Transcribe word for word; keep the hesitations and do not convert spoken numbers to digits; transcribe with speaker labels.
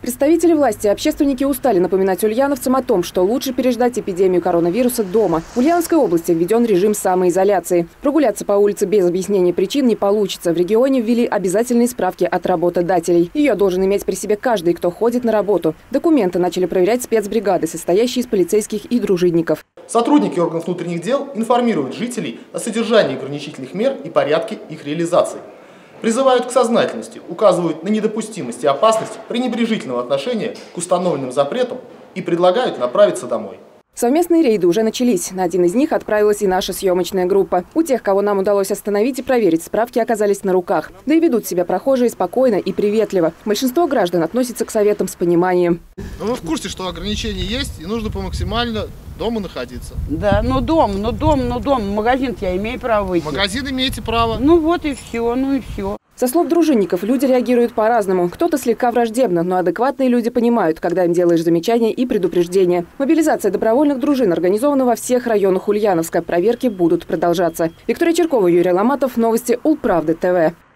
Speaker 1: Представители власти и общественники устали напоминать ульяновцам о том, что лучше переждать эпидемию коронавируса дома. В Ульяновской области введен режим самоизоляции. Прогуляться по улице без объяснения причин не получится. В регионе ввели обязательные справки от работодателей. Ее должен иметь при себе каждый, кто ходит на работу. Документы начали проверять спецбригады, состоящие из полицейских и дружинников.
Speaker 2: Сотрудники органов внутренних дел информируют жителей о содержании ограничительных мер и порядке их реализации. Призывают к сознательности, указывают на недопустимость и опасность пренебрежительного отношения к установленным запретам и предлагают направиться домой.
Speaker 1: Совместные рейды уже начались. На один из них отправилась и наша съемочная группа. У тех, кого нам удалось остановить и проверить, справки оказались на руках. Да и ведут себя прохожие спокойно и приветливо. Большинство граждан относится к советам с пониманием.
Speaker 3: Мы в курсе, что ограничения есть и нужно по максимально дома находиться.
Speaker 4: Да, ну дом, ну дом, ну дом. В магазин я имею право выйти.
Speaker 3: В магазин имеете право.
Speaker 4: Ну вот и все, ну и все.
Speaker 1: Со слов дружинников, люди реагируют по-разному. Кто-то слегка враждебно, но адекватные люди понимают, когда им делаешь замечания и предупреждения. Мобилизация добровольных дружин организована во всех районах Ульяновска. Проверки будут продолжаться. Виктория Черкова, Юрий Ломатов. Новости Улправды ТВ.